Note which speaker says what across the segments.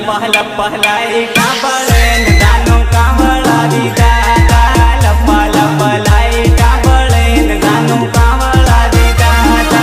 Speaker 1: लप्पा लप्पा लाइटा बड़ेन जानो कावड़ा दी दादा लप्पा लप्पा लाइटा बड़ेन जानो कावड़ा दी दादा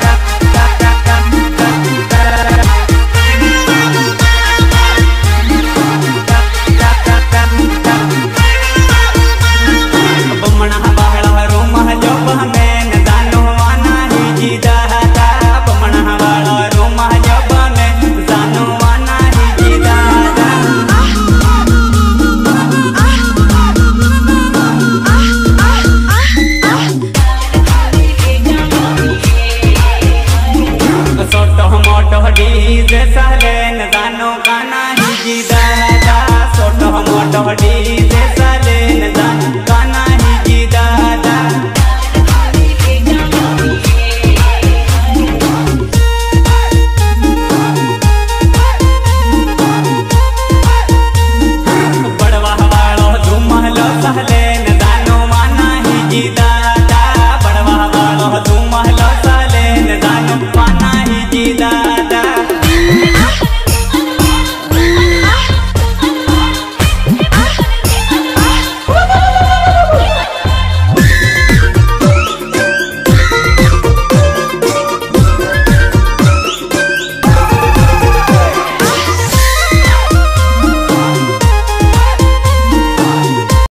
Speaker 1: बमना बाहला रोम जो बहमेन जानो वाना ही जी दादा बमना वाला रोम जो बहमेन जानो वाना ही जी दादा छोटो मोटो डीजे